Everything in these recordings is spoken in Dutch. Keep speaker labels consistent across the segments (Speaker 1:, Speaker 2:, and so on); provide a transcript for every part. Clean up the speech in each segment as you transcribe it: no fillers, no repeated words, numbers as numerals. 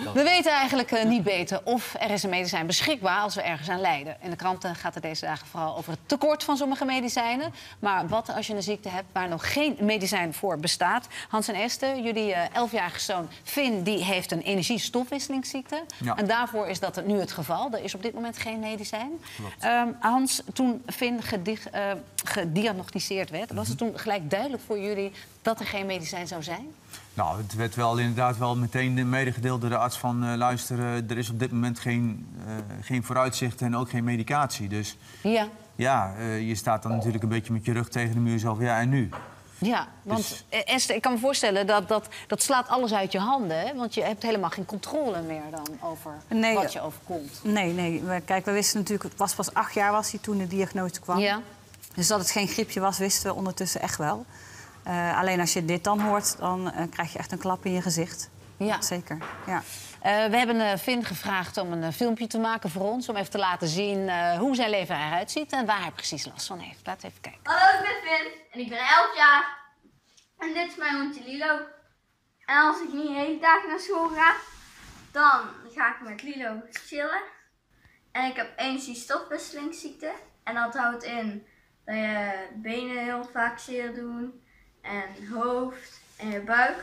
Speaker 1: We weten eigenlijk niet beter of er is een medicijn beschikbaar als we ergens aan lijden. In de kranten gaat het deze dagen vooral over het tekort van sommige medicijnen. Maar wat als je een ziekte hebt waar nog geen medicijn voor bestaat? Hans en Esther, jullie 11-jarige zoon Finn die heeft een energiestofwisselingsziekte. Ja. En daarvoor is dat nu het geval. Er is op dit moment geen medicijn. Hans, toen Finn gediagnosticeerd werd, was het toen gelijk duidelijk voor jullie dat er geen medicijn zou zijn?
Speaker 2: Nou, het werd wel inderdaad wel meteen medegedeeld door de arts van... luister, er is op dit moment geen vooruitzicht en ook geen medicatie. Dus ja, je staat dan natuurlijk een beetje met je rug tegen de muur zelf. Ja, en nu?
Speaker 1: Ja, want Esther, ik kan me voorstellen dat slaat alles uit je handen. Hè? Want je hebt helemaal geen controle meer dan over wat je overkomt.
Speaker 3: Nee. Kijk, we wisten natuurlijk... Het was pas 8 jaar was hij toen de diagnose kwam. Ja. Dus dat het geen griepje was, wisten we ondertussen echt wel. Alleen als je dit dan hoort, dan krijg je echt een klap in je gezicht. Ja. Dat zeker, ja.
Speaker 1: We hebben Finn gevraagd om een filmpje te maken voor ons... om even te laten zien hoe zijn leven eruit ziet en waar hij precies last van heeft. Laten we even kijken.
Speaker 4: Hallo, ik ben Finn en ik ben 11 jaar. En dit is mijn hondje Lilo. En als ik niet de hele dag naar school ga, dan ga ik met Lilo chillen. En ik heb energiestofwisselingsziekte. En dat houdt in dat je benen heel vaak zeer doen... en hoofd en je buik.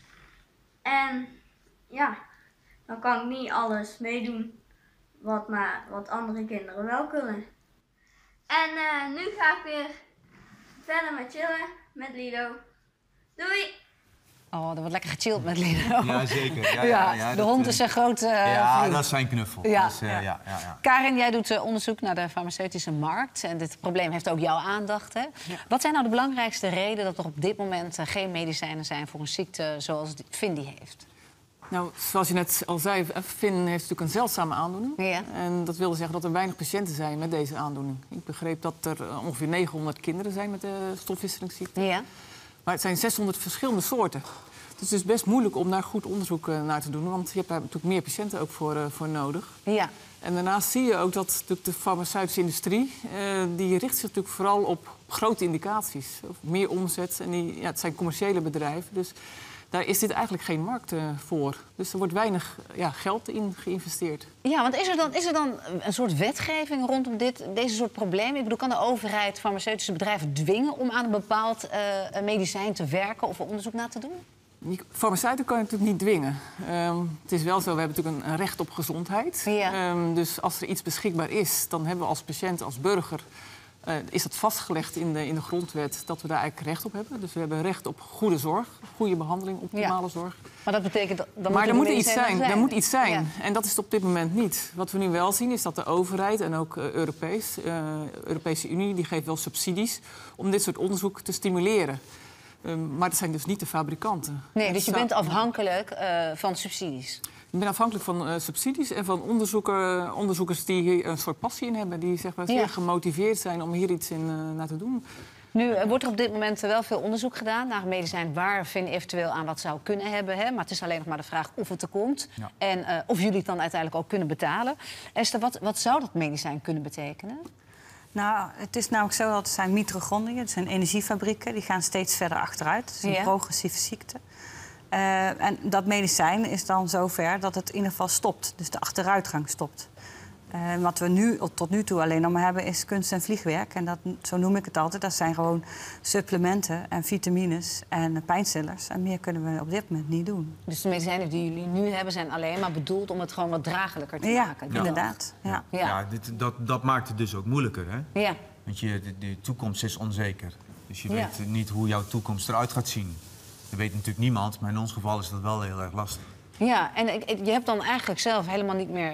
Speaker 4: En ja, dan kan ik niet alles meedoen wat andere kinderen wel kunnen. En nu ga ik weer verder met chillen met Lido. Doei!
Speaker 1: Oh, er wordt lekker gechilled met Lido.
Speaker 2: Ja, zeker. Ja,
Speaker 1: de hond is een grote vriend.
Speaker 2: Dat is zijn knuffel.
Speaker 1: Ja.
Speaker 2: Dus,
Speaker 1: Karin, jij doet onderzoek naar de farmaceutische markt. En dit probleem heeft ook jouw aandacht. Hè? Ja. Wat zijn nou de belangrijkste redenen dat er op dit moment geen medicijnen zijn... voor een ziekte zoals Finn die heeft?
Speaker 5: Nou, zoals je net al zei, Finn heeft natuurlijk een zeldzame aandoening. Ja. En dat wil zeggen dat er weinig patiënten zijn met deze aandoening. Ik begreep dat er ongeveer 900 kinderen zijn met de stofwisselingsziekte. Ja. Maar het zijn 600 verschillende soorten. Dus het is best moeilijk om daar goed onderzoek naar te doen. Want je hebt daar natuurlijk meer patiënten ook voor nodig. Ja. En daarnaast zie je ook dat de farmaceutische industrie... die richt zich natuurlijk vooral op grote indicaties. Of meer omzet. En het zijn commerciële bedrijven. Dus daar is dit eigenlijk geen markt voor. Dus er wordt weinig geld in geïnvesteerd.
Speaker 1: Ja, want is er dan een soort wetgeving rondom deze soort problemen? Ik bedoel, kan de overheid farmaceutische bedrijven dwingen... om aan een bepaald medicijn te werken of er onderzoek naar te doen?
Speaker 5: Farmaceuten kan je natuurlijk niet dwingen. Het is wel zo, we hebben natuurlijk een recht op gezondheid. Ja. Dus als er iets beschikbaar is, dan hebben we als patiënt, als burger... is dat vastgelegd in de grondwet dat we daar eigenlijk recht op hebben. Dus we hebben recht op goede zorg, goede behandeling, optimale zorg.
Speaker 1: Maar dat betekent dat
Speaker 5: er moet iets zijn. Er moet iets zijn. Ja. En dat is het op dit moment niet. Wat we nu wel zien is dat de overheid en ook Europese Unie... die geeft wel subsidies om dit soort onderzoek te stimuleren. Maar dat zijn dus niet de fabrikanten.
Speaker 1: Nee, dus je bent afhankelijk van subsidies?
Speaker 5: Ik ben afhankelijk van subsidies en van onderzoekers die hier een soort passie in hebben. Die zeg maar, zeer gemotiveerd zijn om hier iets naar te doen.
Speaker 1: Nu wordt er op dit moment wel veel onderzoek gedaan naar een medicijn... waar Finn eventueel aan wat zou kunnen hebben. Hè? Maar het is alleen nog maar de vraag of het er komt. Ja. En of jullie het dan uiteindelijk ook kunnen betalen. Esther, wat zou dat medicijn kunnen betekenen?
Speaker 3: Nou, het is namelijk zo dat het zijn mitochondriën, het zijn energiefabrieken. Die gaan steeds verder achteruit. Het is een progressieve ziekte. En dat medicijn is dan zover dat het in ieder geval stopt. Dus de achteruitgang stopt. Wat we tot nu toe alleen nog maar hebben is kunst- en vliegwerk. En zo noem ik het altijd. Dat zijn gewoon supplementen en vitamines en pijnstillers. En meer kunnen we op dit moment niet doen.
Speaker 1: Dus de medicijnen die jullie nu hebben zijn alleen maar bedoeld om het gewoon wat draaglijker te maken?
Speaker 3: Ja, inderdaad.
Speaker 2: Dat maakt het dus ook moeilijker, hè?
Speaker 1: Ja.
Speaker 2: Want de toekomst is onzeker. Dus je weet niet hoe jouw toekomst eruit gaat zien. Dat weet natuurlijk niemand, maar in ons geval is dat wel heel erg lastig.
Speaker 1: Ja, en je hebt dan eigenlijk zelf helemaal niet meer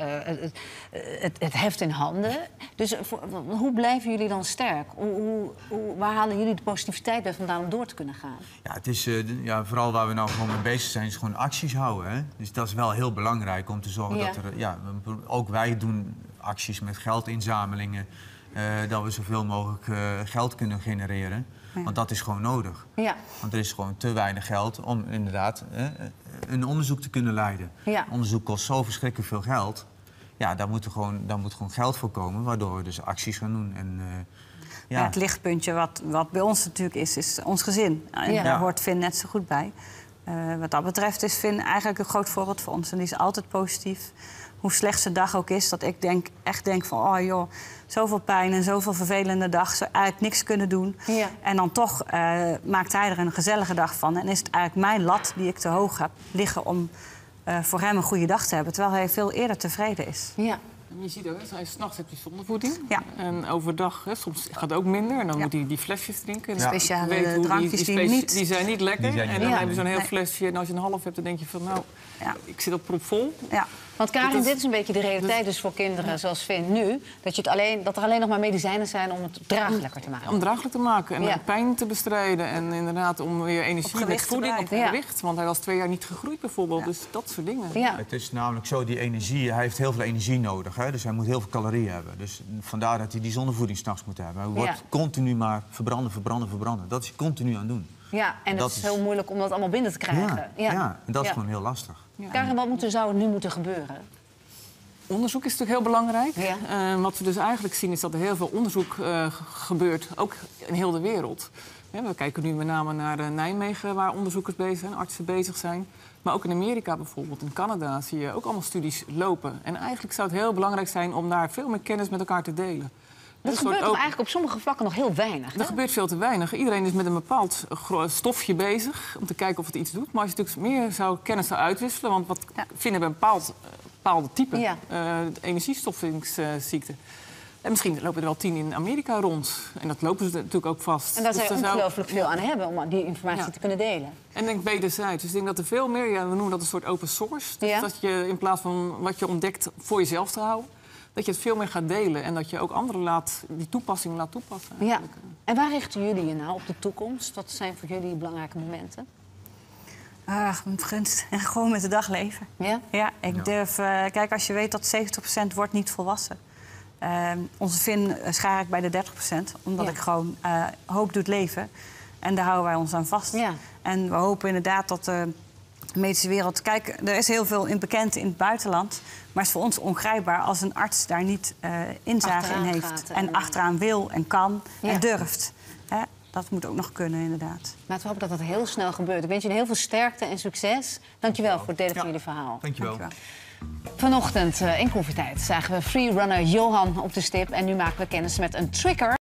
Speaker 1: het heft in handen. Dus hoe blijven jullie dan sterk? Waar halen jullie de positiviteit bij vandaan om door te kunnen gaan?
Speaker 2: Ja, het is vooral waar we nou gewoon mee bezig zijn, is gewoon acties houden. Hè? Dus dat is wel heel belangrijk om te zorgen dat er... ook wij doen acties met geldinzamelingen. Dat we zoveel mogelijk geld kunnen genereren. Ja. Want dat is gewoon nodig. Ja. Want er is gewoon te weinig geld om inderdaad een onderzoek te kunnen leiden. Ja. Onderzoek kost zo verschrikkelijk veel geld. Ja, daar moet gewoon geld voor komen, waardoor we dus acties gaan doen. En,
Speaker 3: het lichtpuntje wat bij ons natuurlijk is ons gezin. En daar hoort Finn net zo goed bij. Wat dat betreft is Finn eigenlijk een groot voorbeeld voor ons. En die is altijd positief. Hoe slecht zijn dag ook is, dat ik echt denk van... oh joh, zoveel pijn en zoveel vervelende dag. Zou eigenlijk niks kunnen doen. Ja. En dan toch maakt hij er een gezellige dag van. En is het eigenlijk mijn lat die ik te hoog heb liggen... om voor hem een goede dag te hebben. Terwijl hij veel eerder tevreden is.
Speaker 1: Ja.
Speaker 5: Je ziet ook, s'nachts heb je zondevoeding.
Speaker 3: Ja.
Speaker 5: En overdag, soms gaat het ook minder. En dan moet hij die flesjes drinken.
Speaker 3: De speciale drankjes die
Speaker 5: zijn niet lekker. En dan heb je zo'n heel flesje. En als je een half hebt, dan denk je van nou, ik zit op propvol.
Speaker 3: Ja.
Speaker 1: Want Karin, dit is een beetje de realiteit dus voor kinderen zoals Finn nu. Dat er alleen nog maar medicijnen zijn om het draaglijker te maken.
Speaker 5: Om draaglijk te maken en de pijn te bestrijden. En inderdaad om weer energie met voeding op gewicht. Want hij was 2 jaar niet gegroeid bijvoorbeeld. Dus dat soort dingen.
Speaker 2: Ja. Het is namelijk zo, die energie, hij heeft heel veel energie nodig. Hè? Dus hij moet heel veel calorieën hebben. Dus vandaar dat hij die zonnevoeding 's nachts moet hebben. Hij wordt continu maar verbranden. Dat is hij continu aan het doen.
Speaker 1: Ja, en dat is heel moeilijk om dat allemaal binnen te krijgen.
Speaker 2: Ja, en dat is gewoon heel lastig.
Speaker 1: Ja. Karin, wat zou er nu moeten gebeuren?
Speaker 5: Onderzoek is natuurlijk heel belangrijk. Ja. Wat we dus eigenlijk zien is dat er heel veel onderzoek gebeurt, ook in heel de wereld. We kijken nu met name naar Nijmegen, waar onderzoekers bezig zijn, artsen bezig zijn. Maar ook in Amerika bijvoorbeeld, in Canada, zie je ook allemaal studies lopen. En eigenlijk zou het heel belangrijk zijn om daar veel meer kennis met elkaar te delen.
Speaker 1: Dat gebeurt toch eigenlijk op sommige vlakken nog heel weinig?
Speaker 5: Er gebeurt veel te weinig. Iedereen is met een bepaald stofje bezig om te kijken of het iets doet. Maar als je natuurlijk meer kennis zou uitwisselen... want wat vinden we een bepaalde type energiestoffingsziekte. En misschien lopen er wel 10 in Amerika rond. En dat lopen ze natuurlijk ook vast.
Speaker 1: En daar zou je ongelooflijk veel aan hebben om die informatie te kunnen delen.
Speaker 5: En ik denk wederzijds. Dus ik denk dat er veel meer, we noemen dat een soort open source. Dus dat je in plaats van wat je ontdekt voor jezelf te houden... dat je het veel meer gaat delen en dat je ook anderen die toepassing laat toepassen.
Speaker 1: Ja. En waar richten jullie je nou op de toekomst? Wat zijn voor jullie belangrijke momenten?
Speaker 3: Gunst. En gewoon met de dag leven.
Speaker 1: Ja?
Speaker 3: Ja, ik durf... kijk, als je weet dat 70% wordt niet volwassen. Onze Finn schaar ik bij de 30%. Omdat ik gewoon hoop doet leven. En daar houden wij ons aan vast. Ja. En we hopen inderdaad dat... de medische wereld... Kijk, er is heel veel bekend in het buitenland. Maar het is voor ons ongrijpbaar als een arts daar niet inzage in heeft. En achteraan wil en kan en durft. Hè? Dat moet ook nog kunnen, inderdaad.
Speaker 1: Laten we hopen dat dat heel snel gebeurt. Ik wens jullie heel veel sterkte en succes. Dankjewel voor het delen van jullie verhaal.
Speaker 2: Dankjewel.
Speaker 1: Vanochtend in Koffietijd zagen we freerunner Johan op de stip. En nu maken we kennis met een tricker.